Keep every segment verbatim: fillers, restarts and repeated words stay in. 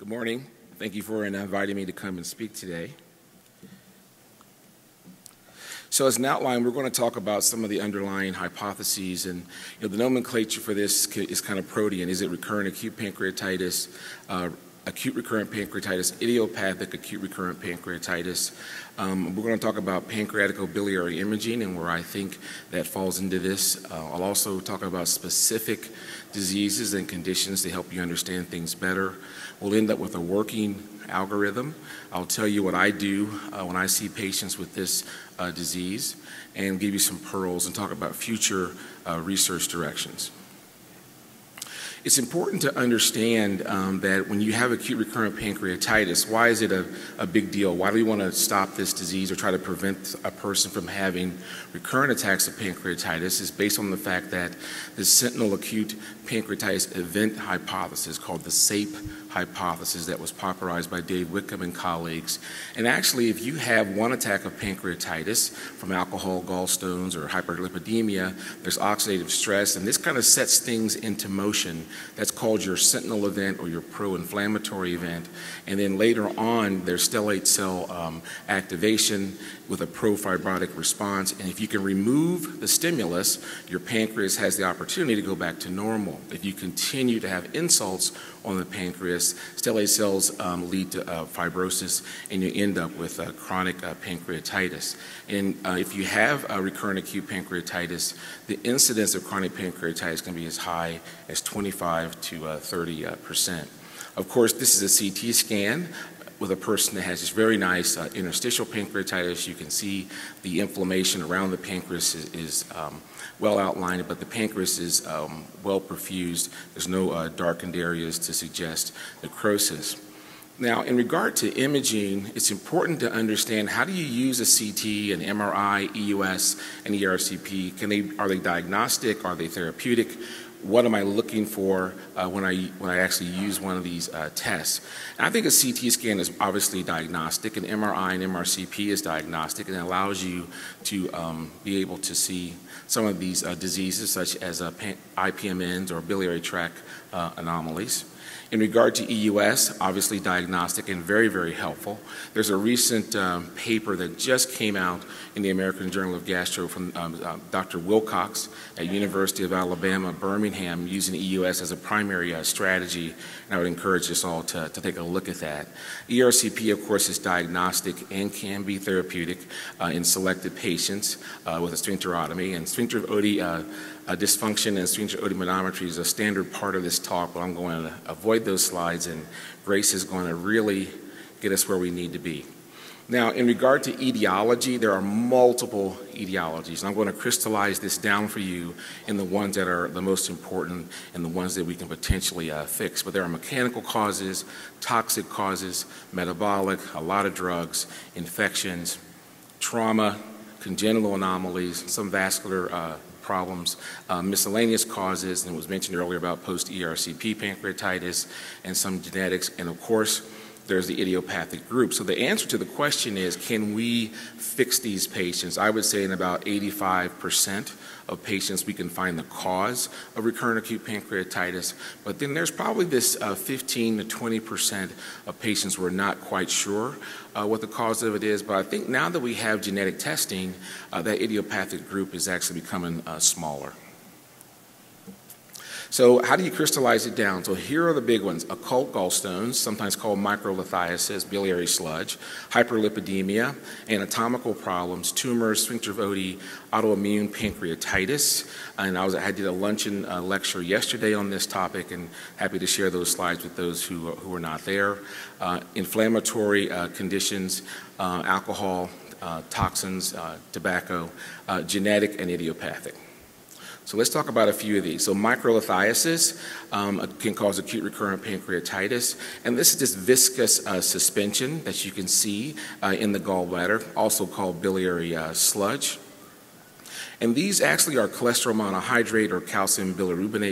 Good morning. Thank you for inviting me to come and speak today. So as an outline, we're going to talk about some of the underlying hypotheses, and you know, the nomenclature for this is kind of protean. Is it recurrent acute pancreatitis, uh, acute recurrent pancreatitis, idiopathic acute recurrent pancreatitis? Um, we're going to talk about pancreaticobiliary imaging and where I think that falls into this. Uh, I'll also talk about specific diseases and conditions to help you understand things better. We'll end up with a working algorithm. I'll tell you what I do uh, when I see patients with this uh, disease and give you some pearls and talk about future uh, research directions. It's important to understand um, that when you have acute recurrent pancreatitis, why is it a, a big deal? Why do we want to stop this disease or try to prevent a person from having recurrent attacks of pancreatitis? Is based on the fact that the sentinel acute pancreatitis event hypothesis, called the S A P E hypothesis, that was popularized by Dave Wickham and colleagues. And actually, if you have one attack of pancreatitis from alcohol, gallstones, or hyperlipidemia, there's oxidative stress, and this kind of sets things into motion. That's called your sentinel event or your pro-inflammatory event. And then later on, there's stellate cell um, activation with a pro-fibrotic response. And if you can remove the stimulus, your pancreas has the opportunity to go back to normal. If you continue to have insults on the pancreas, stellate cells um, lead to uh, fibrosis, and you end up with uh, chronic uh, pancreatitis. And uh, if you have uh, recurrent acute pancreatitis, the incidence of chronic pancreatitis can be as high as twenty-five to thirty percent. Of course, this is a C T scan with a person that has this very nice uh, interstitial pancreatitis. You can see the inflammation around the pancreas is, is um, well outlined, but the pancreas is um, well perfused. There's no uh, darkened areas to suggest necrosis. Now, in regard to imaging, it's important to understand, how do you use a C T, an M R I, E U S, and E R C P? Can they, are they diagnostic? Are they therapeutic? What am I looking for uh, when I when I actually use one of these uh, tests? And I think a C T scan is obviously diagnostic, and M R I and M R C P is diagnostic, and it allows you to um, be able to see some of these uh, diseases, such as uh, I P M Ns or biliary tract uh, anomalies. In regard to E U S, obviously diagnostic and very, very helpful. There's a recent um, paper that just came out in the American Journal of Gastro from um, uh, Doctor Wilcox at University of Alabama, Birmingham, using E U S as a primary uh, strategy, and I would encourage us all to, to take a look at that. E R C P, of course, is diagnostic and can be therapeutic uh, in selected patients uh, with a sphincterotomy, and sphincter of Oddi uh, Uh, dysfunction and sphincter odymanometry is a standard part of this talk, but I'm going to avoid those slides, and Grace is going to really get us where we need to be. Now, in regard to etiology, there are multiple etiologies, and I'm going to crystallize this down for you in the ones that are the most important and the ones that we can potentially uh, fix. But there are mechanical causes, toxic causes, metabolic, a lot of drugs, infections, trauma, congenital anomalies, some vascular uh, problems, uh, miscellaneous causes, and it was mentioned earlier about post-E R C P pancreatitis, and some genetics, and of course, there's the idiopathic group. So the answer to the question is, can we fix these patients? I would say in about eighty-five percent of patients we can find the cause of recurrent acute pancreatitis, but then there's probably this uh, fifteen to twenty percent of patients we're not quite sure uh, what the cause of it is, but I think now that we have genetic testing, uh, that idiopathic group is actually becoming uh, smaller. So how do you crystallize it down? So here are the big ones: occult gallstones, sometimes called microlithiasis, biliary sludge, hyperlipidemia, anatomical problems, tumors, sphincter of Oddi, autoimmune pancreatitis. And I, was, I did a luncheon uh, lecture yesterday on this topic, and happy to share those slides with those who, who are not there. Uh, inflammatory uh, conditions, uh, alcohol, uh, toxins, uh, tobacco, uh, genetic and idiopathic. So let's talk about a few of these. So microlithiasis um, can cause acute recurrent pancreatitis, and this is this viscous uh, suspension that you can see uh, in the gallbladder, also called biliary uh, sludge. And these actually are cholesterol monohydrate or calcium bilirubinate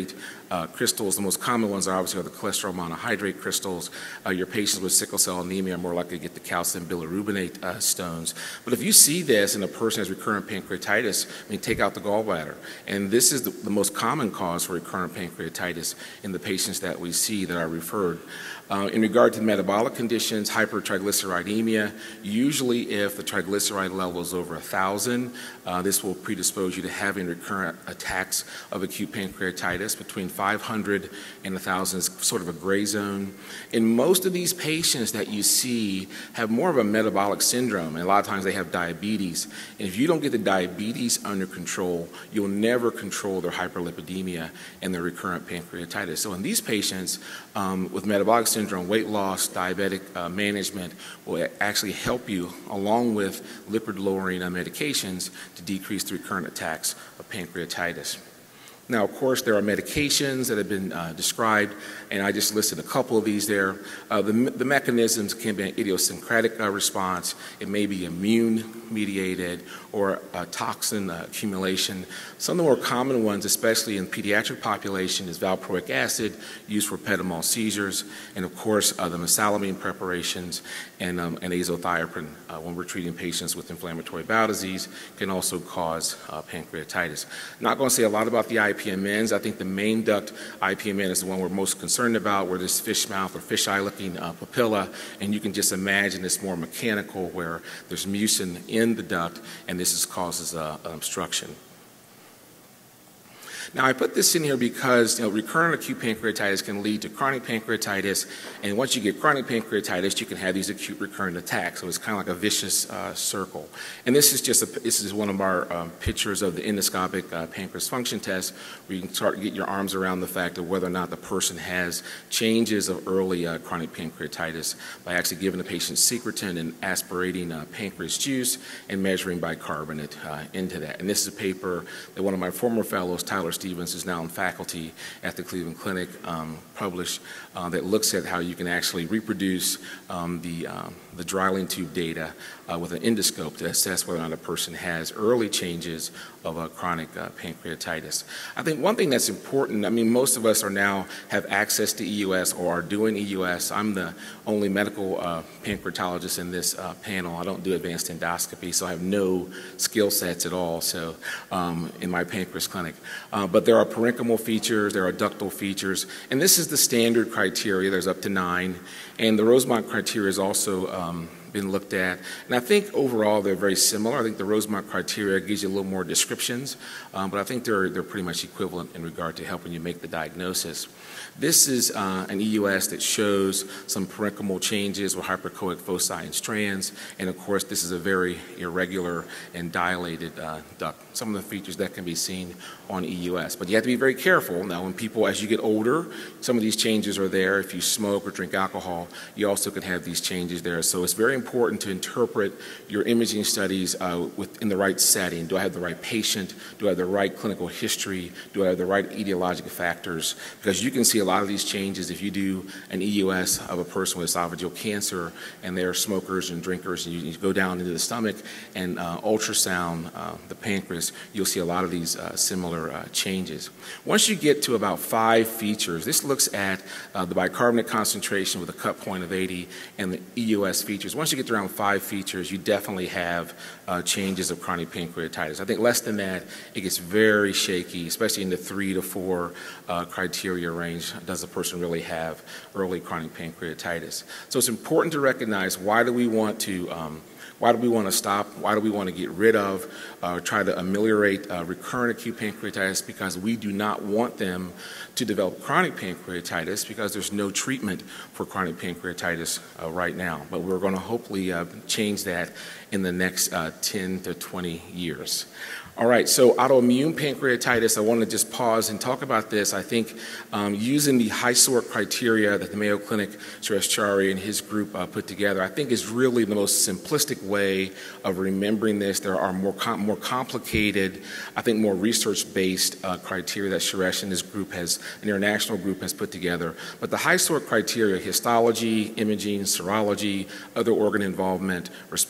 uh, crystals. The most common ones are obviously are the cholesterol monohydrate crystals. Uh, your patients with sickle cell anemia are more likely to get the calcium bilirubinate uh, stones. But if you see this in a person who has recurrent pancreatitis, I mean, take out the gallbladder. And this is the, the most common cause for recurrent pancreatitis in the patients that we see that are referred. Uh, in regard to metabolic conditions, hypertriglyceridemia, usually if the triglyceride level is over one thousand, uh, this will predispose you to having recurrent attacks of acute pancreatitis. Between five hundred and one thousand is sort of a gray zone. And most of these patients that you see have more of a metabolic syndrome, and a lot of times they have diabetes. And if you don't get the diabetes under control, you'll never control their hyperlipidemia and their recurrent pancreatitis. So in these patients um, with metabolic syndrome, syndrome, weight loss, diabetic uh, management will actually help you along with lipid-lowering uh, medications to decrease the recurrent attacks of pancreatitis. Now, of course, there are medications that have been uh, described, and I just listed a couple of these there. Uh, the, the mechanisms can be an idiosyncratic uh, response. It may be immune-mediated or uh, toxin uh, accumulation. Some of the more common ones, especially in pediatric population, is valproic acid used for epidural seizures, and of course, uh, the mesalamine preparations and, um, and azathioprine uh, when we're treating patients with inflammatory bowel disease can also cause uh, pancreatitis. I'm not going to say a lot about the I P M Ns. I think the main duct I P M N is the one we're most concerned about, where there's fish mouth or fisheye looking uh, papilla, and you can just imagine it's more mechanical where there's mucin in the duct, and this is, causes uh, an obstruction. Now, I put this in here because you know, recurrent acute pancreatitis can lead to chronic pancreatitis, and once you get chronic pancreatitis, you can have these acute recurrent attacks. So it's kind of like a vicious uh, circle. And this is just a, this is one of our um, pictures of the endoscopic uh, pancreas function test, where you can start to get your arms around the fact of whether or not the person has changes of early uh, chronic pancreatitis by actually giving the patient secretin and aspirating uh, pancreas juice and measuring bicarbonate uh, into that. And this is a paper that one of my former fellows, Tyler Stevens, is now in faculty at the Cleveland Clinic, um, published uh, that looks at how you can actually reproduce um, the, um, the dryling tube data uh, with an endoscope to assess whether or not a person has early changes of a chronic uh, pancreatitis. I think one thing that's important, I mean, most of us are now have access to E U S or are doing E U S. I'm the only medical uh, pancreatologist in this uh, panel. I don't do advanced endoscopy, so I have no skill sets at all so um, in my pancreas clinic. Uh, but there are parenchymal features, there are ductal features, and this is the standard criteria. There's up to nine, and the Rosemont criteria is also um, been looked at. And I think overall they're very similar. I think the Rosemont criteria gives you a little more descriptions, um, but I think they're, they're pretty much equivalent in regard to helping you make the diagnosis. This is uh, an E U S that shows some parenchymal changes with hypercoic foci and strands, and of course this is a very irregular and dilated uh, duct. Some of the features that can be seen on E U S. But you have to be very careful. Now when people, as you get older, some of these changes are there. If you smoke or drink alcohol, you also can have these changes there. So it's very important to interpret your imaging studies uh, with, in the right setting. Do I have the right patient? Do I have the right clinical history? Do I have the right etiologic factors? Because you can see a lot of these changes if you do an E U S of a person with esophageal cancer and they're smokers and drinkers, and you, you go down into the stomach and uh, ultrasound uh, the pancreas, you'll see a lot of these uh, similar uh, changes. Once you get to about five features, this looks at uh, the bicarbonate concentration with a cut point of eighty and the E U S features. Once you get to around five features, you definitely have uh, changes of chronic pancreatitis. I think less than that, it gets very shaky, especially in the three to four uh, criteria range. Does the person really have early chronic pancreatitis? So it's important to recognize, why do we want to um, Why do we want to stop? Why do we want to get rid of, uh, try to ameliorate uh, recurrent acute pancreatitis? Because we do not want them to develop chronic pancreatitis, because there's no treatment for chronic pancreatitis uh, right now. But we're going to hopefully uh, change that in the next uh, ten to twenty years. All right, so autoimmune pancreatitis, I want to just pause and talk about this. I think um, using the HiSort criteria that the Mayo Clinic, Suresh Chari and his group uh, put together, I think is really the most simplistic way of remembering this. There are more com more complicated, I think more research-based uh, criteria that Suresh and his group has, an international group has put together. But the HiSort criteria, histology, imaging, serology, other organ involvement, response to therapy,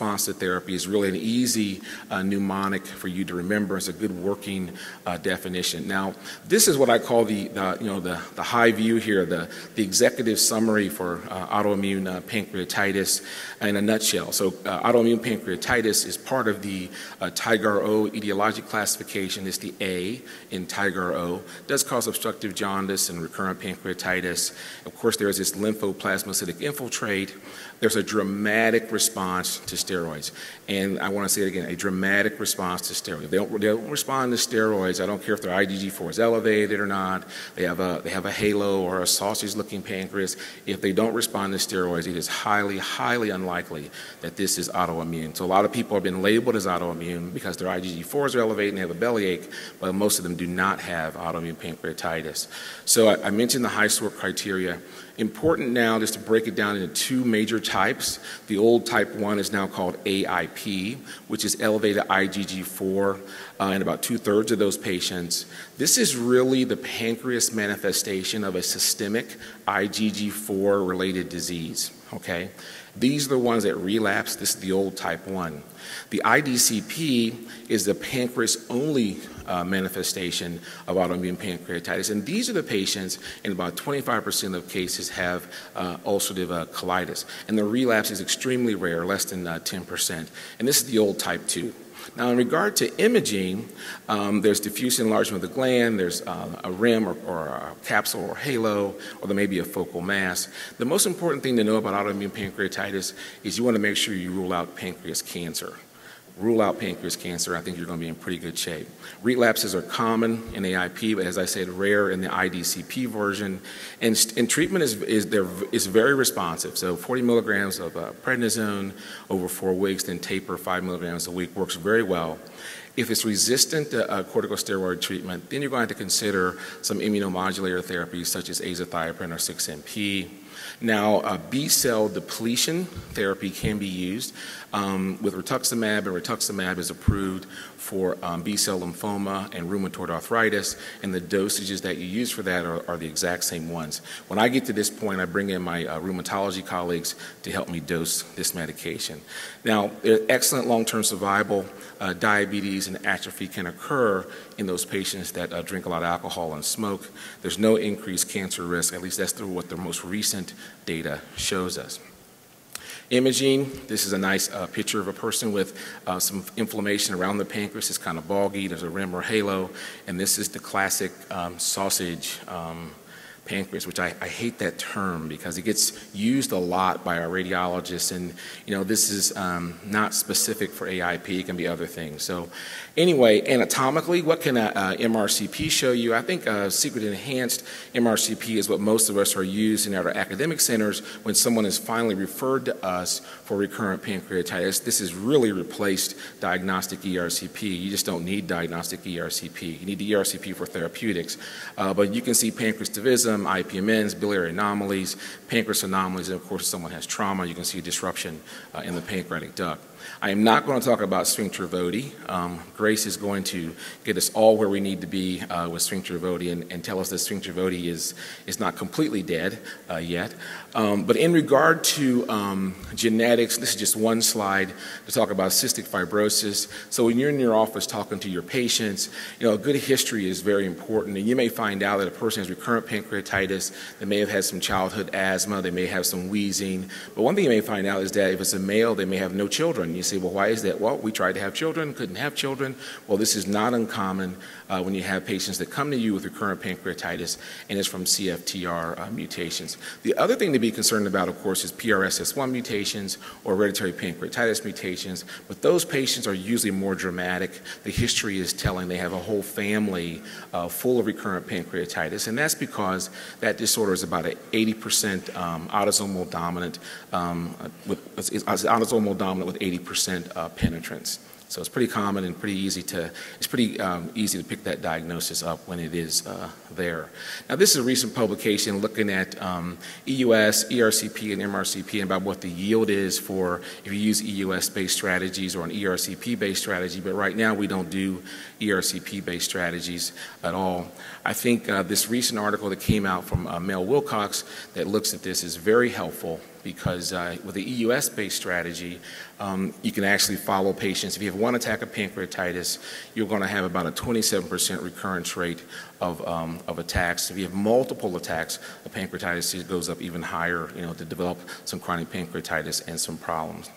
therapy is really an easy uh, mnemonic for you to remember. It's a good working uh, definition. Now, this is what I call the, the you know the, the high view here, the, the executive summary for uh, autoimmune uh, pancreatitis in a nutshell. So uh, autoimmune pancreatitis is part of the uh, Tiger-O etiologic classification. It's the A in Tiger-O. It does cause obstructive jaundice and recurrent pancreatitis. Of course, there's this lymphoplasmacytic infiltrate. There's a dramatic response to steroids. And I want to say it again, a dramatic response to steroids. They don't, they don't respond to steroids. I don't care if their I G G four is elevated or not. They have a, they have a halo or a sausage-looking pancreas. If they don't respond to steroids, it is highly, highly unlikely that this is autoimmune. So a lot of people have been labeled as autoimmune because their I G G fours are elevated and they have a bellyache, but most of them do not have autoimmune pancreatitis. So I, I mentioned the high sort criteria. Important now just to break it down into two major types. The old type one is now called A I P, which is elevated I G G four uh, in about two-thirds of those patients. This is really the pancreas manifestation of a systemic I G G four related disease, okay? These are the ones that relapse. This is the old type one. The I D C P is the pancreas-only uh, manifestation of autoimmune pancreatitis. And these are the patients, in about twenty-five percent of cases, have uh, ulcerative uh, colitis. And the relapse is extremely rare, less than uh, ten percent. And this is the old type two. Now, in regard to imaging, um, there's diffuse enlargement of the gland, there's uh, a rim or, or a capsule or halo, or there may be a focal mass. The most important thing to know about autoimmune pancreatitis is you want to make sure you rule out pancreas cancer. Rule out pancreas cancer, I think you're going to be in pretty good shape. Relapses are common in A I P, but as I said, rare in the I D C P version. And, and treatment is, is, there, is very responsive. So forty milligrams of uh, prednisone over four weeks, then taper five milligrams a week works very well. If it's resistant to uh, corticosteroid treatment, then you're going to have to consider some immunomodulator therapies such as azathioprine or six M P. Now, uh, B-cell depletion therapy can be used um, with rituximab, and rituximab is approved for um, B-cell lymphoma and rheumatoid arthritis, and the dosages that you use for that are, are the exact same ones. When I get to this point, I bring in my uh, rheumatology colleagues to help me dose this medication. Now, excellent long-term survival, uh, diabetes and atrophy can occur in those patients that uh, drink a lot of alcohol and smoke. There's no increased cancer risk, at least that's what the most recent data shows us. Imaging, this is a nice uh, picture of a person with uh, some inflammation around the pancreas. It's kind of boggy, there's a rim or halo, and this is the classic um, sausage um, pancreas, which I, I hate that term because it gets used a lot by our radiologists, and you know this is um, not specific for A I P, it can be other things. So anyway, anatomically, what can a, a M R C P show you? I think a secret enhanced M R C P is what most of us are using at our academic centers when someone is finally referred to us for recurrent pancreatitis. This has really replaced diagnostic E R C P. You just don't need diagnostic E R C P. You need the E R C P for therapeutics. Uh, but you can see pancreativism, I P M Ns, biliary anomalies, pancreas anomalies, and of course if someone has trauma, you can see a disruption uh, in the pancreatic duct. I am not going to talk about sphincter vodi. Um, Grace is going to get us all where we need to be uh, with sphincter vodi and, and tell us that sphincter vodi is, is not completely dead uh, yet. Um, but in regard to um, genetics, this is just one slide to talk about cystic fibrosis. So when you're in your office talking to your patients, you know, a good history is very important. And you may find out that a person has recurrent pancreatitis, they may have had some childhood asthma, they may have some wheezing. But one thing you may find out is that if it's a male, they may have no children. You say, well, why is that? Well, we tried to have children, couldn't have children. Well, this is not uncommon uh, when you have patients that come to you with recurrent pancreatitis and it's from C F T R uh, mutations. The other thing to be concerned about, of course, is P R S S one mutations or hereditary pancreatitis mutations, but those patients are usually more dramatic. The history is telling they have a whole family uh, full of recurrent pancreatitis, and that's because that disorder is about an eighty percent um, autosomal dominant, um, with, it's, it's autosomal dominant with eighty percent uh, penetrance. So it's pretty common and pretty easy to, it's pretty um, easy to pick that diagnosis up when it is uh, there. Now this is a recent publication looking at um, E U S, E R C P, and M R C P and about what the yield is for if you use E U S-based strategies or an E R C P-based strategy, but right now we don't do E R C P-based strategies at all. I think uh, this recent article that came out from uh, Mel Wilcox that looks at this is very helpful, because uh, with the E U S-based strategy, um, you can actually follow patients. If you have one attack of pancreatitis, you're going to have about a twenty-seven percent recurrence rate of, um, of attacks. If you have multiple attacks of pancreatitis, it goes up even higher, you know, to develop some chronic pancreatitis and some problems.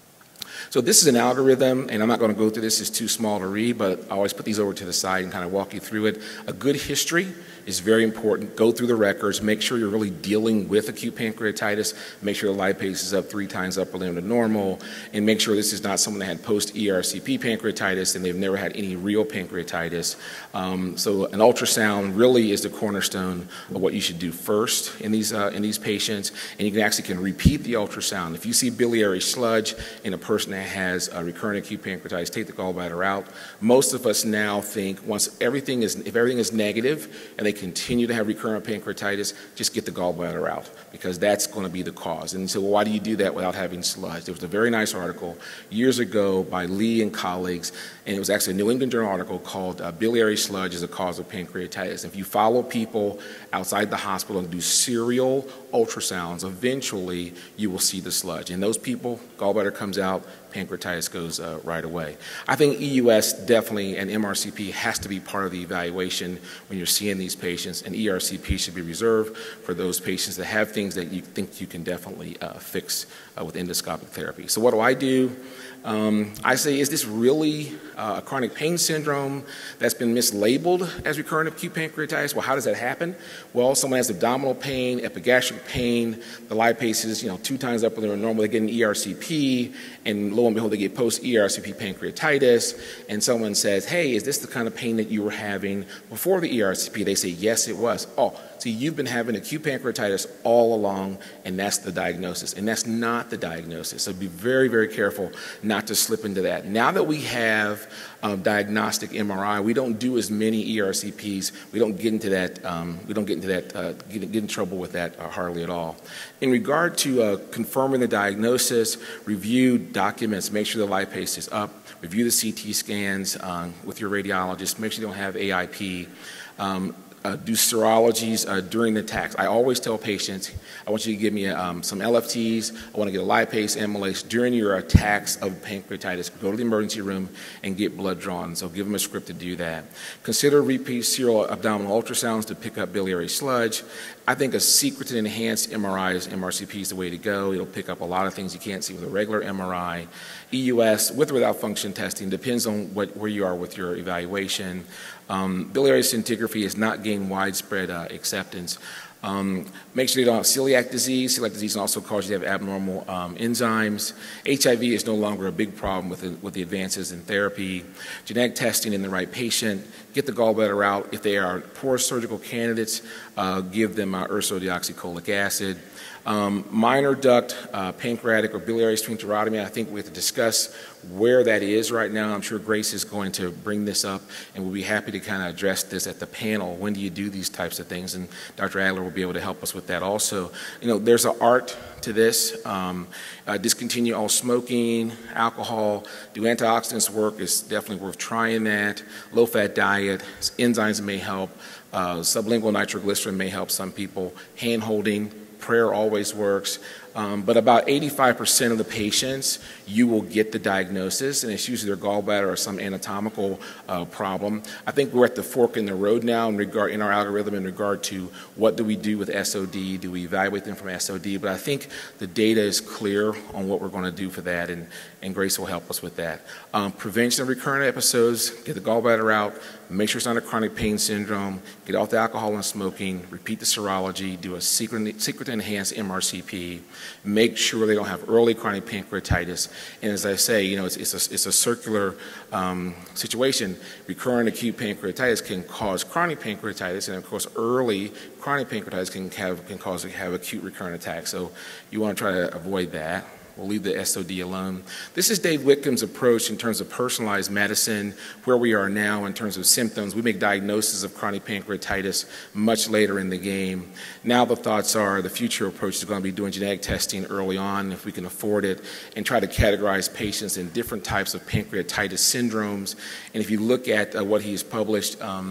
So this is an algorithm, and I'm not going to go through this, it's too small to read, but I always put these over to the side and kind of walk you through it. A good history is very important. Go through the records, make sure you're really dealing with acute pancreatitis, make sure the lipase is up three times upper limit of normal, and make sure this is not someone that had post-E R C P pancreatitis and they've never had any real pancreatitis. Um, so an ultrasound really is the cornerstone of what you should do first in these, uh, in these patients, and you can actually can repeat the ultrasound. If you see biliary sludge in a person that has a recurrent acute pancreatitis, take the gallbladder out. Most of us now think once everything is, if everything is negative and they continue to have recurrent pancreatitis, just get the gallbladder out, because that's going to be the cause. And so why do you do that without having sludge? There was a very nice article years ago by Lee and colleagues, and it was actually a New England Journal article called uh, Biliary Sludge is a Cause of Pancreatitis. If you follow people outside the hospital and do serial ultrasounds, eventually you will see the sludge. And those people, gallbladder comes out, pancreatitis goes uh, right away. I think E U S definitely and M R C P has to be part of the evaluation when you're seeing these patients, and E R C P should be reserved for those patients that have things that you think you can definitely uh, fix uh, with endoscopic therapy. So what do I do? Um, I say, is this really uh, a chronic pain syndrome that's been mislabeled as recurrent acute pancreatitis? Well, how does that happen? Well, someone has abdominal pain, epigastric pain, the lipase is, you know, two times upper than normal, they get an E R C P, and lo and behold, they get post-E R C P pancreatitis, and someone says, hey, is this the kind of pain that you were having before the E R C P? They say, yes, it was. Oh, see, you've been having acute pancreatitis all along, and that's the diagnosis, and that's not the diagnosis. So be very, very careful not to slip into that. Now that we have um, diagnostic M R I, we don't do as many E R C Ps. We don't get into that. Um, we don't get into that. Uh, get, get in trouble with that uh, hardly at all. In regard to uh, confirming the diagnosis, review documents. Make sure the lipase is up. Review the C T scans um, with your radiologist. Make sure you don't have A I P. Um, Uh, do serologies uh, during the attacks. I always tell patients, I want you to give me um, some L F Ts, I want to get a lipase, amylase during your attacks of pancreatitis. Go to the emergency room and get blood drawn. So give them a script to do that. Consider repeat serial abdominal ultrasounds to pick up biliary sludge. I think a secret to enhanced M R Is, M R C P is the way to go. It'll pick up a lot of things you can't see with a regular M R I. E U S, with or without function testing, depends on what, where you are with your evaluation. Um, biliary scintigraphy has not gained widespread uh, acceptance. Um, make sure you don't have celiac disease. Celiac disease can also cause you to have abnormal um, enzymes. H I V is no longer a big problem with the, with the advances in therapy. Genetic testing in the right patient. Get the gallbladder out. If they are poor surgical candidates, uh, give them uh, ursodeoxycholic acid. Um, minor duct, uh, pancreatic or biliary sphincterotomy, I think we have to discuss where that is right now. I'm sure Grace is going to bring this up, and we'll be happy to kind of address this at the panel. When do you do these types of things? And Doctor Adler will be able to help us with that also. You know, there's an art to this. Um, uh, discontinue all smoking, alcohol, do antioxidants work. It's definitely worth trying that. Low-fat diet, enzymes may help. Uh, sublingual nitroglycerin may help some people. Hand-holding, prayer always works. Um, but about eighty-five percent of the patients, you will get the diagnosis, and it's usually their gallbladder or some anatomical uh, problem. I think we're at the fork in the road now in regard in our algorithm in regard to what do we do with S O D? Do we evaluate them from S O D? But I think the data is clear on what we're going to do for that, and, and Grace will help us with that. Um, prevention of recurrent episodes, get the gallbladder out, make sure it's not a chronic pain syndrome, get off the alcohol and smoking, repeat the serology, do a secret, secret enhanced M R C P, make sure they don't have early chronic pancreatitis. And as I say, you know, it's, it's, a, it's a circular um, situation. Recurrent acute pancreatitis can cause chronic pancreatitis, and of course, early chronic pancreatitis can have can cause have acute recurrent attacks. So you want to try to avoid that. We'll leave the S O D alone. This is Dave Whitcomb's approach in terms of personalized medicine, where we are now in terms of symptoms. We make diagnosis of chronic pancreatitis much later in the game. Now the thoughts are the future approach is going to be doing genetic testing early on, if we can afford it, and try to categorize patients in different types of pancreatitis syndromes. And if you look at uh, what he's published, um,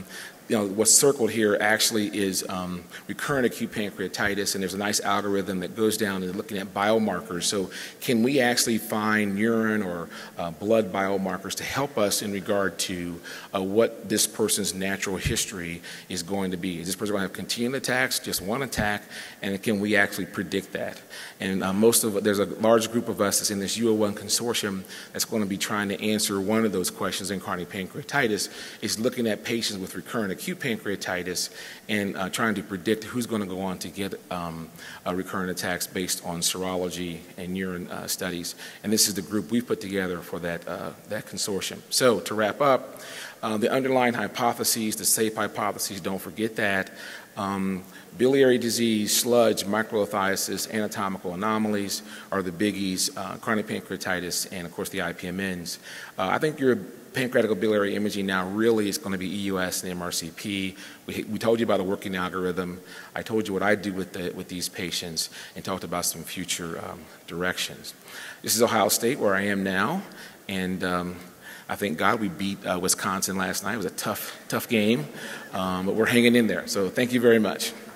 you know, what's circled here actually is um, recurrent acute pancreatitis, and there's a nice algorithm that goes down and looking at biomarkers. So can we actually find urine or uh, blood biomarkers to help us in regard to uh, what this person's natural history is going to be? Is this person going to have continual attacks, just one attack, and can we actually predict that? And uh, most of there's a large group of us that's in this U O one consortium that's going to be trying to answer one of those questions in chronic pancreatitis, is looking at patients with recurrent acute pancreatitis and uh, trying to predict who's going to go on to get um, uh, recurrent attacks based on serology and urine uh, studies. And this is the group we've put together for that, uh, that consortium. So to wrap up, uh, the underlying hypotheses, the SAFE hypotheses, don't forget that. Um, biliary disease, sludge, microlithiasis, anatomical anomalies are the biggies, uh, chronic pancreatitis, and of course the I P M Ns. Uh, I think your pancreatic biliary imaging now really is going to be E U S and M R C P. We, we told you about a working algorithm. I told you what I do with, the, with these patients and talked about some future um, directions. This is Ohio State, where I am now, and um, I thank God we beat uh, Wisconsin last night. It was a tough, tough game, um, but we're hanging in there. So thank you very much.